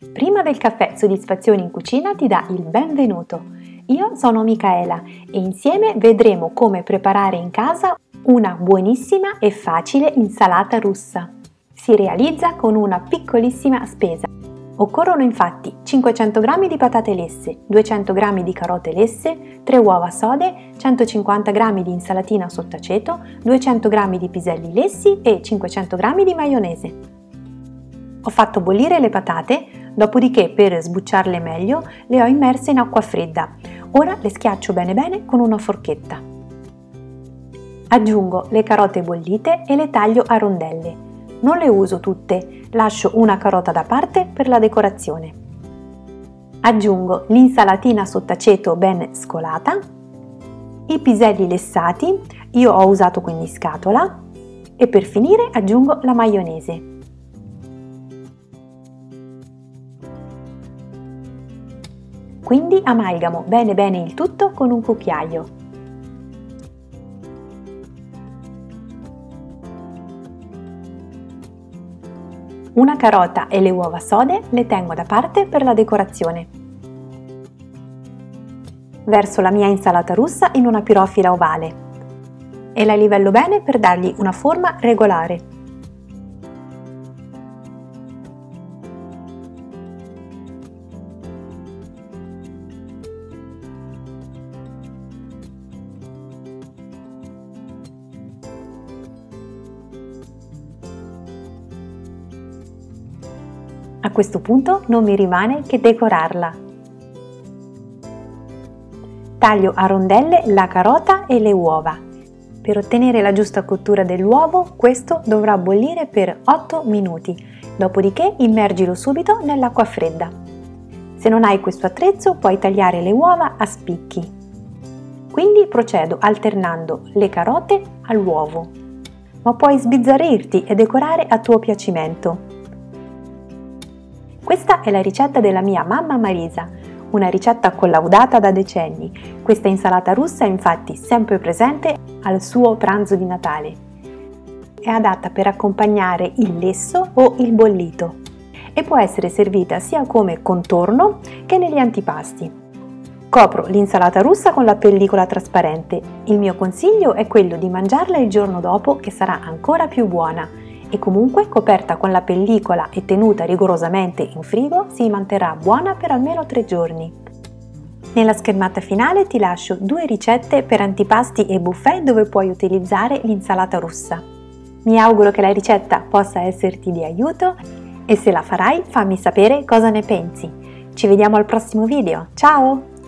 Prima del caffè Soddisfazioni in Cucina ti dà il benvenuto. Io sono Micaela e insieme vedremo come preparare in casa una buonissima e facile insalata russa. Si realizza con una piccolissima spesa. Occorrono infatti 500 g di patate lesse, 200 g di carote lesse, 3 uova sode, 150 g di insalatina sott'aceto, 200 g di piselli lessi e 500 g di maionese. Ho fatto bollire le patate, dopodiché per sbucciarle meglio le ho immerse in acqua fredda. Ora le schiaccio bene con una forchetta. Aggiungo le carote bollite e le taglio a rondelle. Non le uso tutte, lascio una carota da parte per la decorazione. Aggiungo l'insalatina sott'aceto ben scolata, i piselli lessati, io ho usato quindi scatola, e per finire aggiungo la maionese. Quindi amalgamo bene il tutto con un cucchiaio. Una carota e le uova sode le tengo da parte per la decorazione. Verso la mia insalata russa in una pirofila ovale e la livello bene per dargli una forma regolare. A questo punto non mi rimane che decorarla. Taglio a rondelle la carota e le uova. Per ottenere la giusta cottura dell'uovo, questo dovrà bollire per 8 minuti, dopodiché immergilo subito nell'acqua fredda. Se non hai questo attrezzo, puoi tagliare le uova a spicchi. Quindi procedo alternando le carote all'uovo, ma puoi sbizzarrirti e decorare a tuo piacimento. Questa è la ricetta della mia mamma Marisa, una ricetta collaudata da decenni. Questa insalata russa è infatti sempre presente al suo pranzo di Natale. È adatta per accompagnare il lesso o il bollito e può essere servita sia come contorno che negli antipasti. Copro l'insalata russa con la pellicola trasparente. Il mio consiglio è quello di mangiarla il giorno dopo, che sarà ancora più buona. E comunque coperta con la pellicola e tenuta rigorosamente in frigo si manterrà buona per almeno 3 giorni. Nella schermata finale ti lascio 2 ricette per antipasti e buffet dove puoi utilizzare l'insalata russa. Mi auguro che la ricetta possa esserti di aiuto e se la farai fammi sapere cosa ne pensi. Ci vediamo al prossimo video, ciao!